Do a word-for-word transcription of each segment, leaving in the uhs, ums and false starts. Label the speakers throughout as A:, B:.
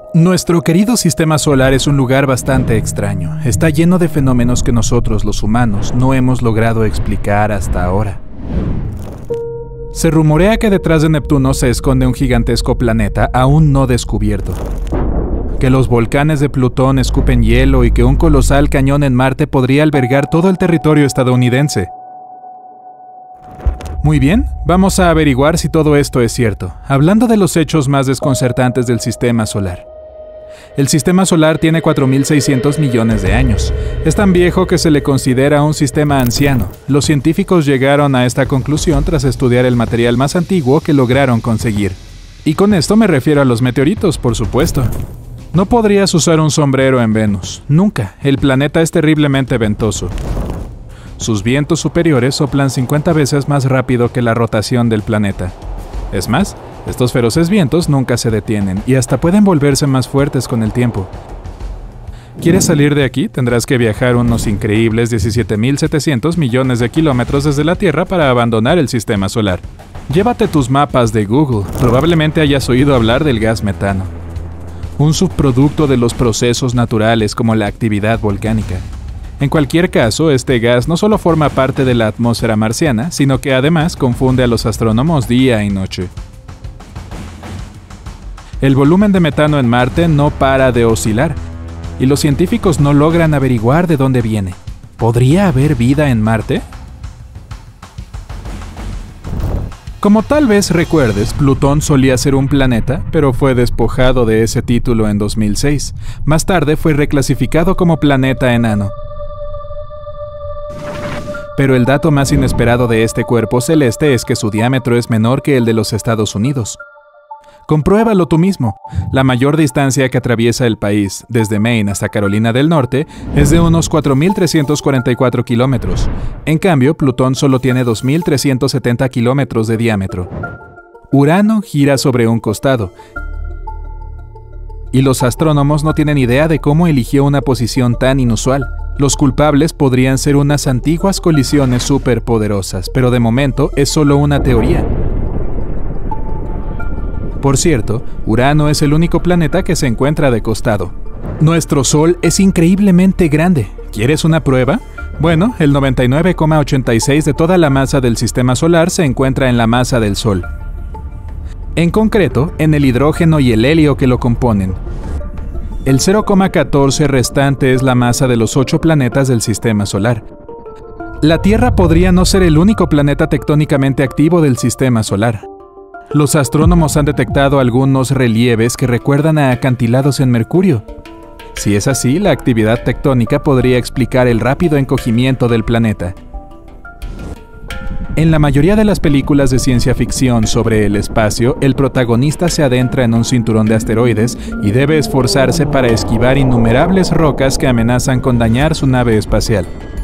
A: Nuestro querido sistema solar es un lugar bastante extraño. Está lleno de fenómenos que nosotros, los humanos, no hemos logrado explicar hasta ahora. Se rumorea que detrás de Neptuno se esconde un gigantesco planeta aún no descubierto. Que los volcanes de Plutón escupen hielo y que un colosal cañón en Marte podría albergar todo el territorio estadounidense. Muy bien, vamos a averiguar si todo esto es cierto, hablando de los hechos más desconcertantes del sistema solar. El sistema solar tiene cuatro mil seiscientos millones de años. Es tan viejo que se le considera un sistema anciano. Los científicos llegaron a esta conclusión tras estudiar el material más antiguo que lograron conseguir. Y con esto me refiero a los meteoritos, por supuesto. No podrías usar un sombrero en Venus. Nunca. El planeta es terriblemente ventoso. Sus vientos superiores soplan cincuenta veces más rápido que la rotación del planeta. Es más, estos feroces vientos nunca se detienen y hasta pueden volverse más fuertes con el tiempo. ¿Quieres salir de aquí? Tendrás que viajar unos increíbles diecisiete mil setecientos millones de kilómetros desde la Tierra para abandonar el sistema solar. Llévate tus mapas de Google. Probablemente hayas oído hablar del gas metano, un subproducto de los procesos naturales como la actividad volcánica. En cualquier caso, este gas no solo forma parte de la atmósfera marciana, sino que además confunde a los astrónomos día y noche. El volumen de metano en Marte no para de oscilar, y los científicos no logran averiguar de dónde viene. ¿Podría haber vida en Marte? Como tal vez recuerdes, Plutón solía ser un planeta, pero fue despojado de ese título en dos mil seis. Más tarde fue reclasificado como planeta enano. Pero el dato más inesperado de este cuerpo celeste es que su diámetro es menor que el de los Estados Unidos. Compruébalo tú mismo. La mayor distancia que atraviesa el país, desde Maine hasta Carolina del Norte, es de unos cuatro mil trescientos cuarenta y cuatro kilómetros. En cambio, Plutón solo tiene dos mil trescientos setenta kilómetros de diámetro. Urano gira sobre un costado, y los astrónomos no tienen idea de cómo eligió una posición tan inusual. Los culpables podrían ser unas antiguas colisiones superpoderosas, pero de momento es solo una teoría. Por cierto, Urano es el único planeta que se encuentra de costado. Nuestro Sol es increíblemente grande. ¿Quieres una prueba? Bueno, el noventa y nueve coma ochenta y seis de toda la masa del sistema solar se encuentra en la masa del Sol. En concreto, en el hidrógeno y el helio que lo componen. El cero coma catorce restante es la masa de los ocho planetas del sistema solar. La Tierra podría no ser el único planeta tectónicamente activo del sistema solar. Los astrónomos han detectado algunos relieves que recuerdan a acantilados en Mercurio. Si es así, la actividad tectónica podría explicar el rápido encogimiento del planeta. En la mayoría de las películas de ciencia ficción sobre el espacio, el protagonista se adentra en un cinturón de asteroides y debe esforzarse para esquivar innumerables rocas que amenazan con dañar su nave espacial.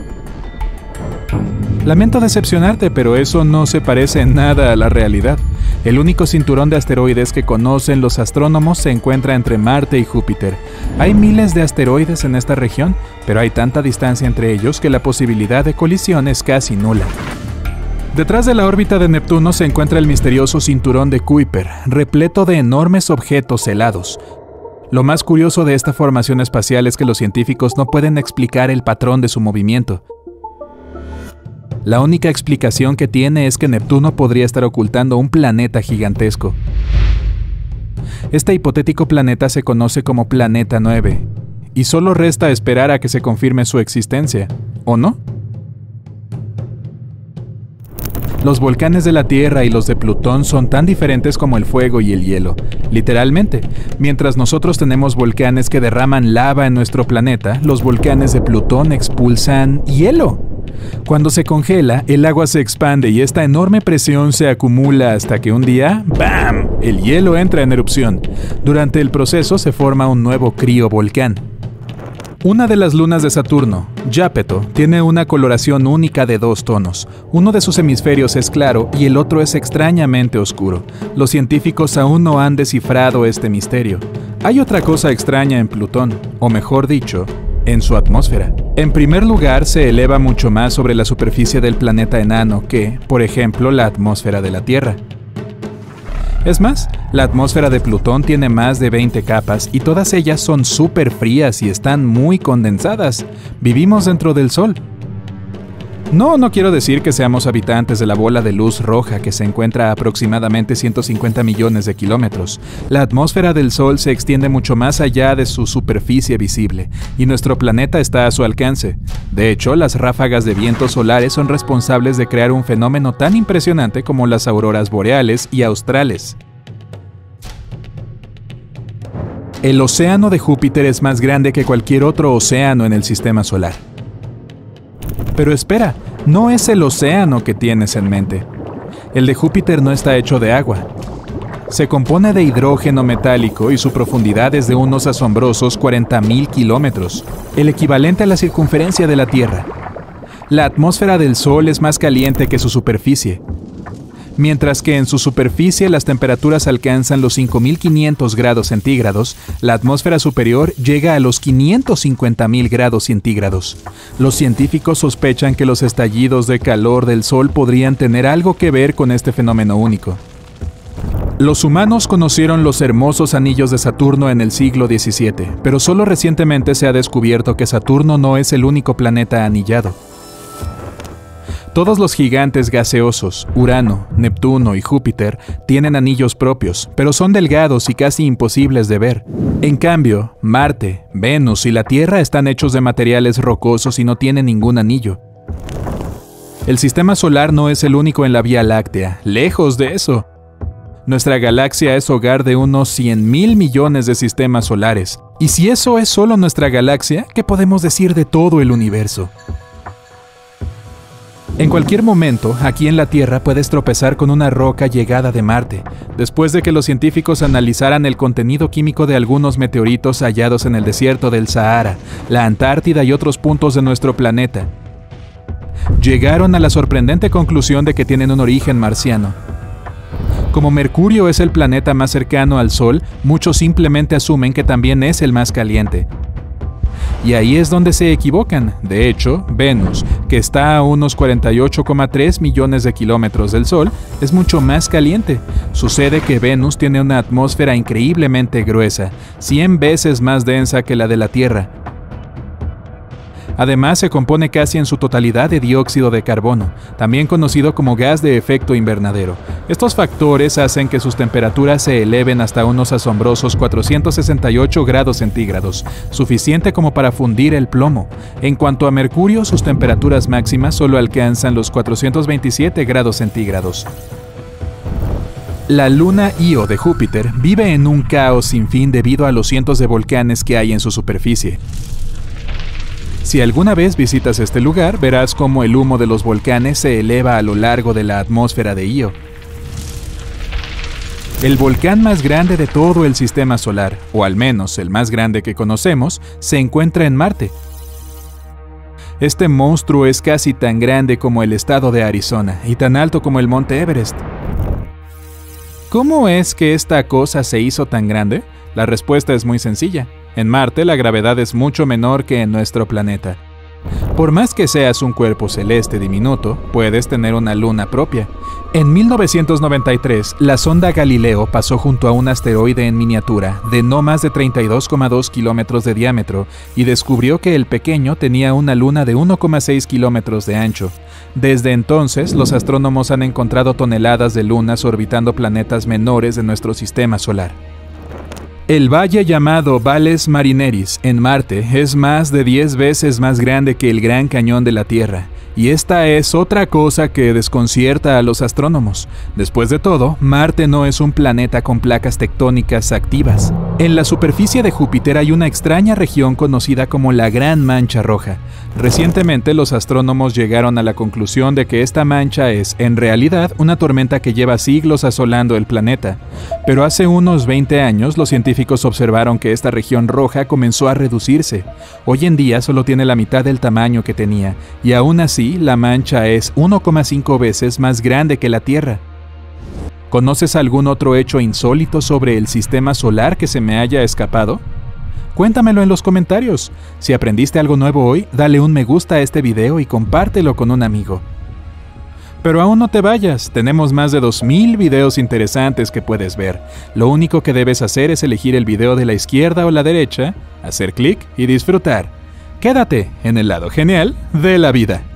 A: Lamento decepcionarte, pero eso no se parece en nada a la realidad. El único cinturón de asteroides que conocen los astrónomos se encuentra entre Marte y Júpiter. Hay miles de asteroides en esta región, pero hay tanta distancia entre ellos que la posibilidad de colisión es casi nula. Detrás de la órbita de Neptuno se encuentra el misterioso cinturón de Kuiper, repleto de enormes objetos helados. Lo más curioso de esta formación espacial es que los científicos no pueden explicar el patrón de su movimiento. La única explicación que tiene es que Neptuno podría estar ocultando un planeta gigantesco. Este hipotético planeta se conoce como Planeta nueve, y solo resta esperar a que se confirme su existencia, ¿o no? Los volcanes de la Tierra y los de Plutón son tan diferentes como el fuego y el hielo, literalmente. Mientras nosotros tenemos volcanes que derraman lava en nuestro planeta, los volcanes de Plutón expulsan hielo. Cuando se congela, el agua se expande y esta enorme presión se acumula hasta que un día, ¡bam!, el hielo entra en erupción. Durante el proceso se forma un nuevo criovolcán. Una de las lunas de Saturno, Jápeto, tiene una coloración única de dos tonos. Uno de sus hemisferios es claro y el otro es extrañamente oscuro. Los científicos aún no han descifrado este misterio. Hay otra cosa extraña en Plutón, o mejor dicho, en su atmósfera. En primer lugar, se eleva mucho más sobre la superficie del planeta enano que, por ejemplo, la atmósfera de la Tierra. Es más, la atmósfera de Plutón tiene más de veinte capas y todas ellas son súper frías y están muy condensadas. Vivimos dentro del Sol. No, no quiero decir que seamos habitantes de la bola de luz roja que se encuentra a aproximadamente ciento cincuenta millones de kilómetros. La atmósfera del Sol se extiende mucho más allá de su superficie visible, y nuestro planeta está a su alcance. De hecho, las ráfagas de vientos solares son responsables de crear un fenómeno tan impresionante como las auroras boreales y australes. El océano de Júpiter es más grande que cualquier otro océano en el sistema solar. Pero espera, no es el océano que tienes en mente. El de Júpiter no está hecho de agua. Se compone de hidrógeno metálico y su profundidad es de unos asombrosos cuarenta mil kilómetros, el equivalente a la circunferencia de la Tierra. La atmósfera del Sol es más caliente que su superficie. Mientras que en su superficie las temperaturas alcanzan los cinco mil quinientos grados centígrados, la atmósfera superior llega a los quinientos cincuenta mil grados centígrados. Los científicos sospechan que los estallidos de calor del Sol podrían tener algo que ver con este fenómeno único. Los humanos conocieron los hermosos anillos de Saturno en el siglo diecisiete, pero solo recientemente se ha descubierto que Saturno no es el único planeta anillado. Todos los gigantes gaseosos, Urano, Neptuno y Júpiter, tienen anillos propios, pero son delgados y casi imposibles de ver. En cambio, Marte, Venus y la Tierra están hechos de materiales rocosos y no tienen ningún anillo. El sistema solar no es el único en la Vía Láctea, lejos de eso. Nuestra galaxia es hogar de unos cien mil millones de sistemas solares. Y si eso es solo nuestra galaxia, ¿qué podemos decir de todo el universo? En cualquier momento, aquí en la Tierra puedes tropezar con una roca llegada de Marte, después de que los científicos analizaran el contenido químico de algunos meteoritos hallados en el desierto del Sahara, la Antártida y otros puntos de nuestro planeta. Llegaron a la sorprendente conclusión de que tienen un origen marciano. Como Mercurio es el planeta más cercano al Sol, muchos simplemente asumen que también es el más caliente. Y ahí es donde se equivocan. De hecho, Venus, que está a unos cuarenta y ocho coma tres millones de kilómetros del Sol, es mucho más caliente. Sucede que Venus tiene una atmósfera increíblemente gruesa, cien veces más densa que la de la Tierra. Además, se compone casi en su totalidad de dióxido de carbono, también conocido como gas de efecto invernadero. Estos factores hacen que sus temperaturas se eleven hasta unos asombrosos cuatrocientos sesenta y ocho grados centígrados, suficiente como para fundir el plomo. En cuanto a Mercurio, sus temperaturas máximas solo alcanzan los cuatrocientos veintisiete grados centígrados. La luna Io de Júpiter vive en un caos sin fin debido a los cientos de volcanes que hay en su superficie. Si alguna vez visitas este lugar, verás cómo el humo de los volcanes se eleva a lo largo de la atmósfera de Io. El volcán más grande de todo el sistema solar, o al menos el más grande que conocemos, se encuentra en Marte. Este monstruo es casi tan grande como el estado de Arizona y tan alto como el monte Everest. ¿Cómo es que esta cosa se hizo tan grande? La respuesta es muy sencilla. En Marte la gravedad es mucho menor que en nuestro planeta. Por más que seas un cuerpo celeste diminuto, puedes tener una luna propia. En mil novecientos noventa y tres, la sonda Galileo pasó junto a un asteroide en miniatura de no más de treinta y dos coma dos kilómetros de diámetro y descubrió que el pequeño tenía una luna de uno coma seis kilómetros de ancho. Desde entonces, los astrónomos han encontrado toneladas de lunas orbitando planetas menores de nuestro sistema solar. El valle llamado Valles Marineris en Marte es más de diez veces más grande que el Gran Cañón de la Tierra, y esta es otra cosa que desconcierta a los astrónomos. Después de todo, Marte no es un planeta con placas tectónicas activas. En la superficie de Júpiter hay una extraña región conocida como la Gran Mancha Roja. Recientemente los astrónomos llegaron a la conclusión de que esta mancha es, en realidad, una tormenta que lleva siglos asolando el planeta. Pero hace unos veinte años los científicos observaron que esta región roja comenzó a reducirse. Hoy en día solo tiene la mitad del tamaño que tenía, y aún así la mancha es uno coma cinco veces más grande que la Tierra. ¿Conoces algún otro hecho insólito sobre el sistema solar que se me haya escapado? Cuéntamelo en los comentarios. Si aprendiste algo nuevo hoy, dale un me gusta a este video y compártelo con un amigo. Pero aún no te vayas, tenemos más de dos mil videos interesantes que puedes ver. Lo único que debes hacer es elegir el video de la izquierda o la derecha, hacer clic y disfrutar. Quédate en el lado genial de la vida.